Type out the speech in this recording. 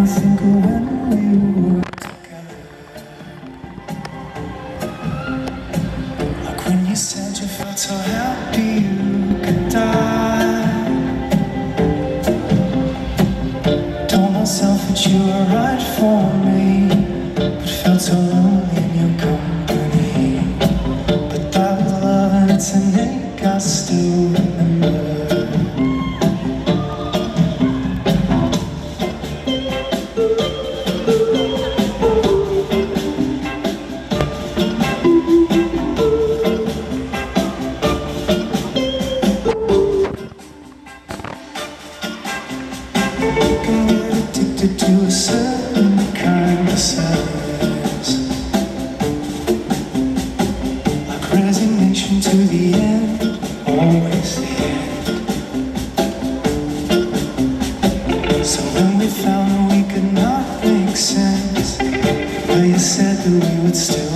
think of when we were together. Like when you said you felt so happy you could die. Told myself that you were right for me, but felt so lonely in your company. But that was love and it's an ache I still remember. To a certain kind of sadness, like resignation to the end, always the end. So when we found that we could not make sense, well, you said that we would still